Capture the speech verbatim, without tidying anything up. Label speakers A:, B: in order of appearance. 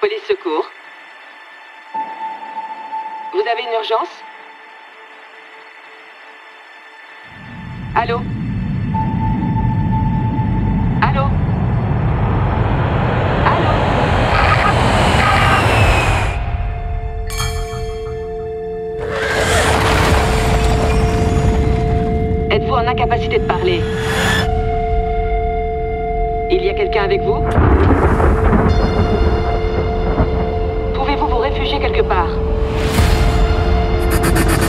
A: Police secours. Vous avez une urgence? Allô? Allô? Allô? Êtes-vous en incapacité de parler? Il y a quelqu'un avec vous? Pouvez-vous vous réfugier quelque part?